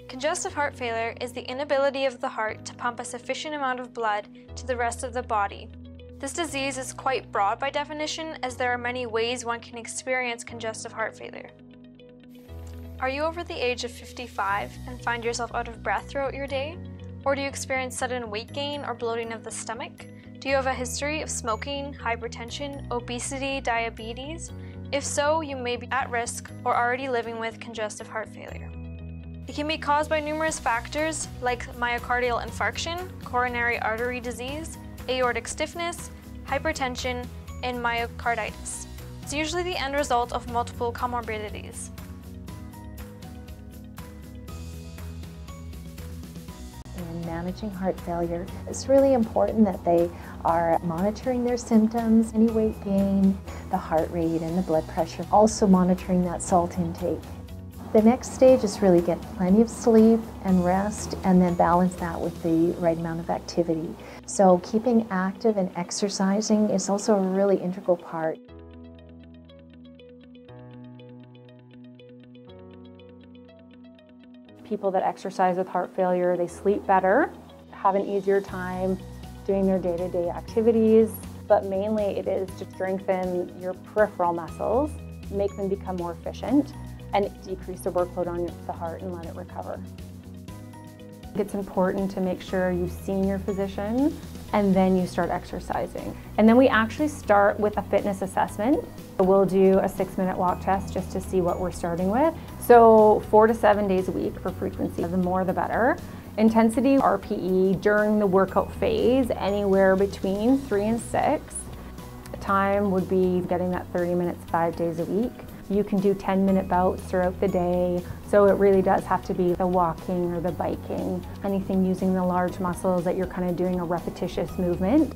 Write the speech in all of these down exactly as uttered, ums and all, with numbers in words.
Congestive heart failure is the inability of the heart to pump a sufficient amount of blood to the rest of the body. This disease is quite broad by definition, as there are many ways one can experience congestive heart failure. Are you over the age of fifty-five and find yourself out of breath throughout your day? Or do you experience sudden weight gain or bloating of the stomach? Do you have a history of smoking, hypertension, obesity, diabetes? If so, you may be at risk or already living with congestive heart failure. It can be caused by numerous factors like myocardial infarction, coronary artery disease, aortic stiffness, hypertension, and myocarditis. It's usually the end result of multiple comorbidities. In managing heart failure, it's really important that they are monitoring their symptoms, any weight gain, the heart rate and the blood pressure, also monitoring that salt intake. The next stage is really get plenty of sleep and rest, and then balance that with the right amount of activity. So keeping active and exercising is also a really integral part. People that exercise with heart failure, they sleep better, have an easier time doing their day-to-day activities, but mainly it is to strengthen your peripheral muscles, make them become more efficient, and decrease the workload on the heart and let it recover. It's important to make sure you've seen your physician and then you start exercising. And then we actually start with a fitness assessment. We'll do a six minute walk test just to see what we're starting with. So four to seven days a week for frequency, the more the better. Intensity, R P E, during the workout phase, anywhere between three and six. Time would be getting that thirty minutes, five days a week. You can do ten minute bouts throughout the day, so it really does have to be the walking or the biking, anything using the large muscles that you're kind of doing a repetitious movement.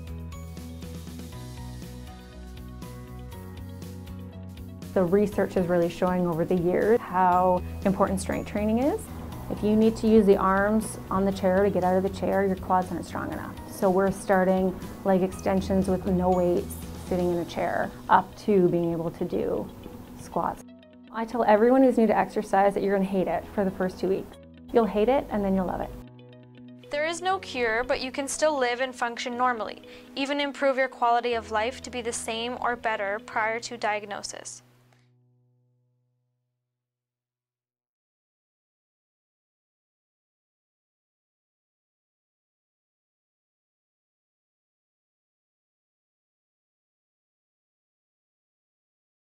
The research is really showing over the years how important strength training is. If you need to use the arms on the chair to get out of the chair, your quads aren't strong enough. So we're starting leg extensions with no weights, sitting in a chair, up to being able to do squats. I tell everyone who's new to exercise that you're going to hate it for the first two weeks. You'll hate it and then you'll love it. There is no cure, but you can still live and function normally, even improve your quality of life to be the same or better prior to diagnosis.